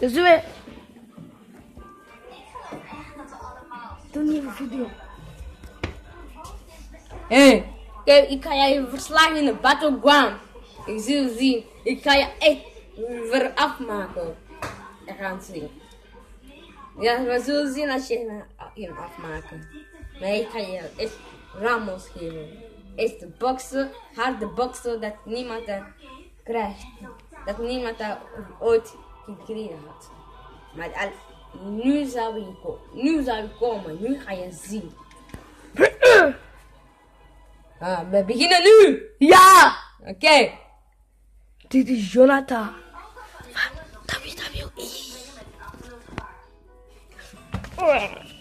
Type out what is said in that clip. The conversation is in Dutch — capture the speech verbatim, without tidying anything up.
Dus doe weer. Doe niet een video. Hé, hey, kijk, ik ga je verslagen in de battleground. Ik zie je zien. Ik ga je echt weer afmaken. We gaan zien. Ja, we zullen zien als je hem je afmaken. Maar ik ga je echt Ramos geven. Echt de boksen, harde boksen dat niemand dat krijgt. Dat niemand dat ooit gekregen had. Maar al, nu zou je komen. Nu zou je komen. Nu ga je zien. Ah, we beginnen nu! Ja! Oké. Okay. Dit is Jonathan. W W E.